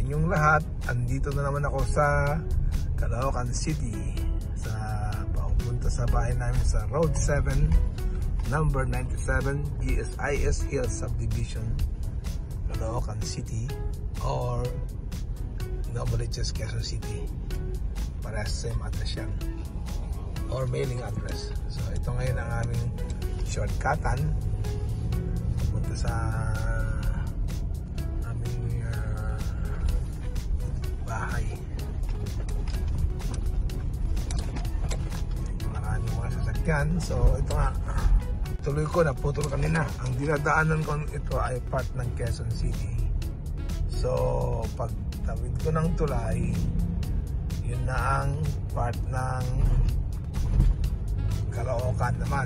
inyong lahat. Andito na naman ako sa Caloocan City, sa papunta sa bahay namin sa Road 7, number 97, GSIS Hills Subdivision, Caloocan City, or Novaliches, Quezon City. Parehas same address yan, or mailing address. So ito ngayon ang aming shortcutan papunta sa aming bahay. Maraming mga sasakyan. So ito nga, tuloy ko, naputol kanina. Ang dinadaanan ko ito ay part ng Quezon City. So pag tawid ko ng tulay, yun na ang part ng Caloocan naman.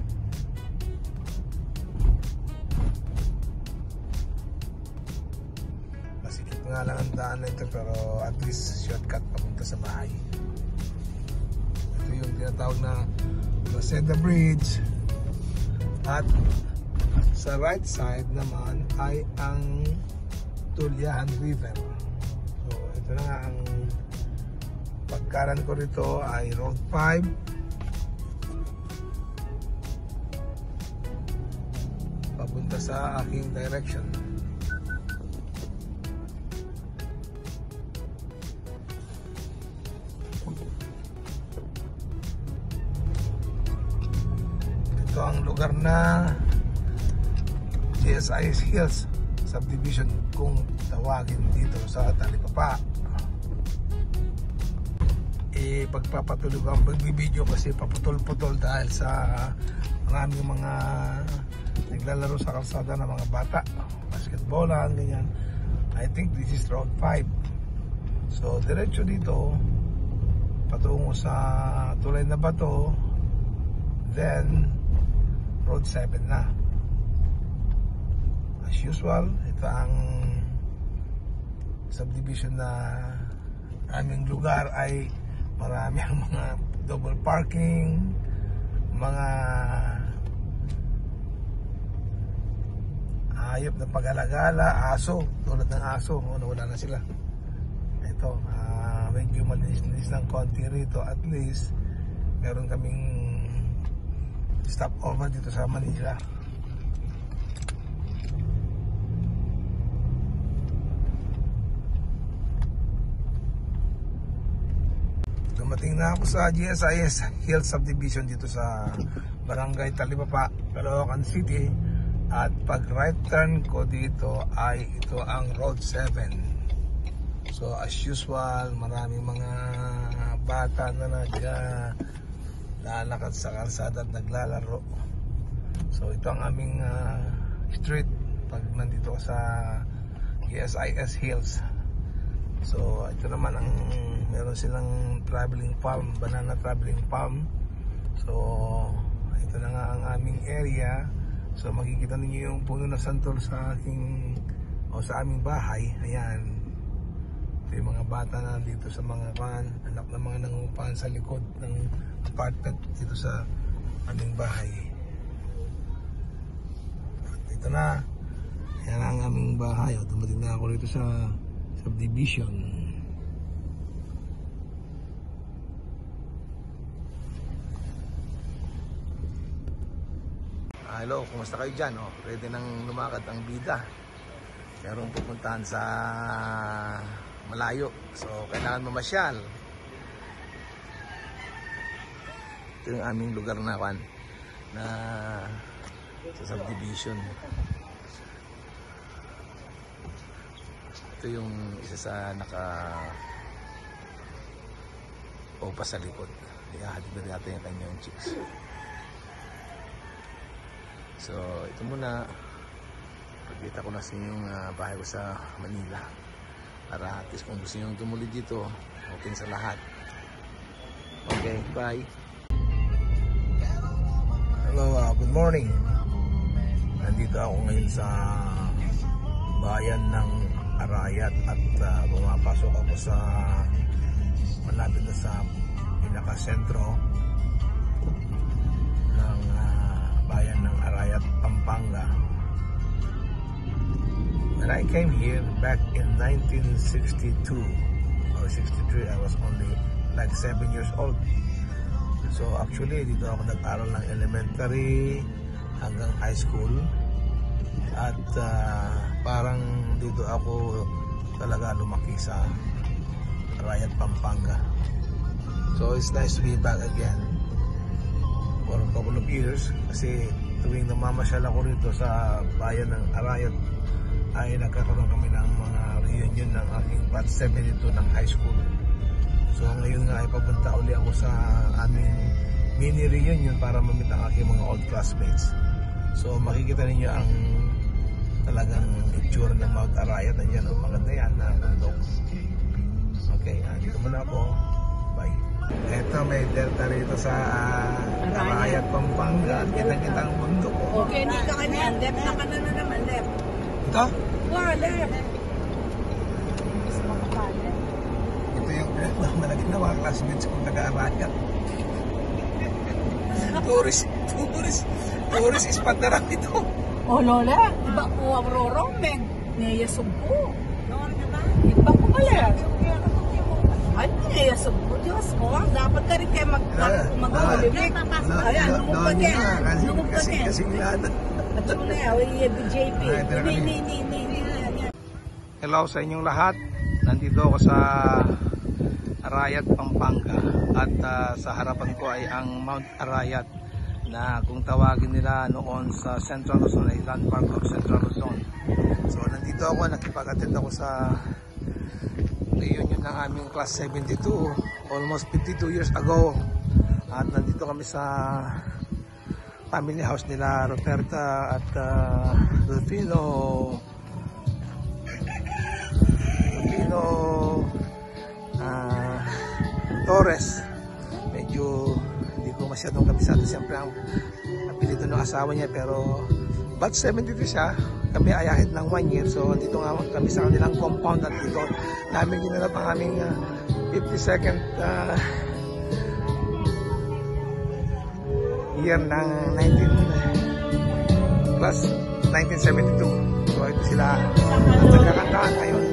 Masikip nga lang ang daan na ito, pero at least shortcut papunta sa bahay. Ito yung tinatawag na Roseda Bridge, at sa right side naman ay ang Tulian River. So ito na nga ang pagkaran ko rito, ay Road 5, papunta sa aking direction. Ito ang lugar na GSIS Hills Subdivision kung tawagin dito sa Talipapa. Pagpapatuloy ko ang pagbibideo kasi paputol-putol dahil sa maraming mga naglalaro sa kalsada ng mga bata, basketballan, ganyan. I think this is Road 5. So diretso dito patungo sa Tulay na Bato, then Road 7 na. As usual, ito ang subdivision na aming lugar, ay marami ang mga double parking, mga hayop na pag-alagala, aso, tulad ng aso, wala na sila. Ito, medyo malinis ng konti rito. At least meron kaming stopover dito sa Manila. Dumating na ako sa GSIS Hills Subdivision dito sa Barangay Talipapa, Caloocan City. At pag right turn ko dito ay ito ang Road 7. So as usual, maraming mga bata na naglalakad sa kalsada at naglalaro. So ito ang aming street pag nandito sa GSIS Hills. So ito naman ang meron silang traveling farm, banana traveling farm. So ito na nga ang aming area. So makikita ninyo yung puno na santol sa aking sa aming bahay. Ayan, ito yung mga bata na dito sa mga anak ng mga nangungupahan sa likod ng apartment dito sa aming bahay. At ito na, yan ang aming bahay. Dumating na ako dito sa subdivision. Hello, kumusta kayo dyan? Pwede nang lumakad ang bida. Merong pupuntahan sa malayo. So, kailangan mamasyal. Ito yung aming lugar na sa subdivision. Ito yung isa sa naka-opa sa likod. Ihahatid na natin yung kanyang chicks. So ito muna, pagkita ko na sa inyong bahay ko sa Manila, para at least kung gusto nyo tumuli dito, open sa lahat. Okay, bye. Hello, good morning. Nandito ako ngayon sa bayan ng Arayat at pumapasok ako sa malapit na sa pinakasentro ng bayan ng Arayat, Pampanga. When I came here back in 1962 or 63, I was only like 7 years old. So actually, dito ako nag-aral ng elementary hanggang high school. At parang dito ako talaga lumaki sa Arayat, Pampanga. So it's nice to be back again for a couple of years. Kasi tuwing namamasyal ako rito sa bayan ng Arayat, ay nagkakaroon kami ng mga reunion ng aking batch 72 ng high school. So ngayon nga ay papunta uli ako sa aming mini reunion para mamit ang aking mga old classmates. So makikita ninyo ang talagang itsura ng Mount Arayat. Nandiyan, maganda yan na bundok. Okay, dito muna ako. Bye. Ito, may delta rito sa Arayat, Pampanga. Kitang-kita ang bundok. Okay, hindi ka kanyan. Left na ka na naman, left. Ito? Wow, left. Ito yung malagit na mga classmates kong taga-Arayat. Tourist spot na lang ito. Oh, Lola, iba ko ang rorong, meg. Neya sumpo. Iba ko pala. Ay, neya sumpo. Diyos ko, dapat ka rin kayo mag-olivik. Ayan, lumog ka din. Kasing lana. At yung na, yung BJP. Hello sa inyong lahat. Nandito ako sa Arayat, Pampanga. At sa harapan ko ay ang Mount Arayat, na kung tawagin nila noon sa Central Luzon ay Landmark of Central Luzon. So nandito ako, nakipag-attend ako sa reunion ng aming class 72 almost 52 years ago. At nandito kami sa family house nila Roberta at Delfino Torres. Medyo hindi ko masyadong kabisado siyempre ang apelido ng asawa niya, pero batch 73 siya. Kami ay ahit ng 1 year, so dito nga kami sa kanilang compound at dito namin ginanap ang aming 52nd year ng 1972. So ito sila at nagkakantaan ngayon.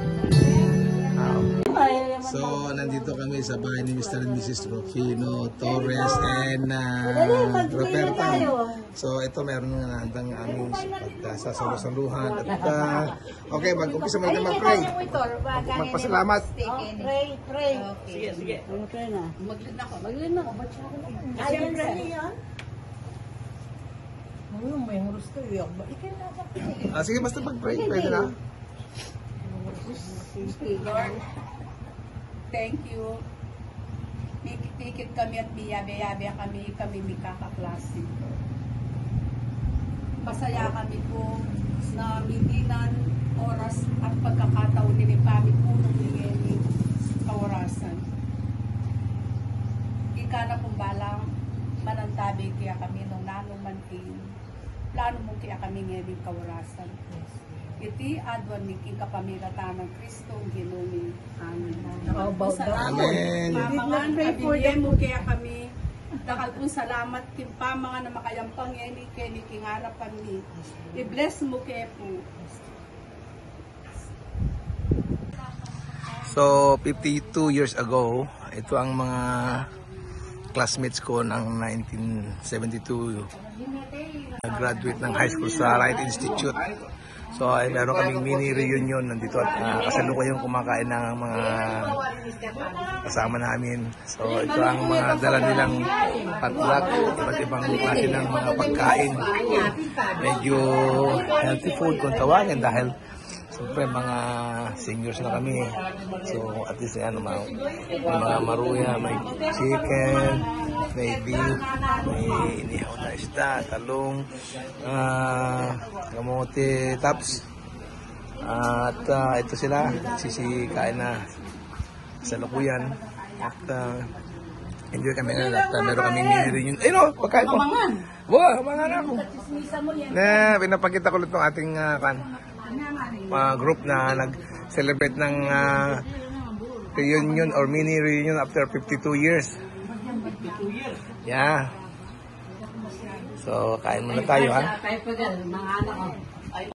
So nandito kami sa bahay ni Mr. and Mrs. Rufino Torres and Roberta. So ito meron nga ang aming sasalusaluhan at okay, mag-umpisa muna mag-pray. Magpasalamat. Pray. Sige. Pray na. Maglin ako. Ayun yan. May gusto yun. Sige, basta mag-pray. Pwede na. Lord, thank you. Pikit-pikit kami at biyabe-yabe kami may kakaklase. Masaya kami po na bibinan, oras at pagkakataon din kami po ng lingeni kaorasan. Ika na pong balang manantabi kaya kami nung nanumantin. Plano mo kaya kami ngayon kaorasan. Iti adwan ni kapamilatan ng Kristo ginumi. Amen. Amen. Mamangan abigyan mo kaya kami. Dakal kong salamat kimpa mga na makayampang yeni keni kingarap kami. I-bless mo kaya po. So 52 years ago, ito ang mga classmates ko ng 1972. Nag-graduate ng high school sa Wright Institute. So ay meron kaming mini reunion nandito at kasalukuyang kumakain ng mga kasama namin. So ito ang mga dala nilang potluck, iba't ibang klase ng mga pagkain. Medyo healthy food kung tawagin dahil siyempre mga seniors na kami. So at least may mga maruya, may chicken, may beef, may inihaw na isda, talong, kamote, taps. At ito sila, sisikain na sa lukuyan. At enjoy kami ngayon at meron kami mini-reunion. Ay no, pagkain ko. Wow, hamangan ako. Na, pinapakita ko ulit itong ating group na nag-celebrate ng reunion or mini-reunion after 52 years. Yeah. So, kain muna tayo ha. Tayo pa dyan, mga anak ko.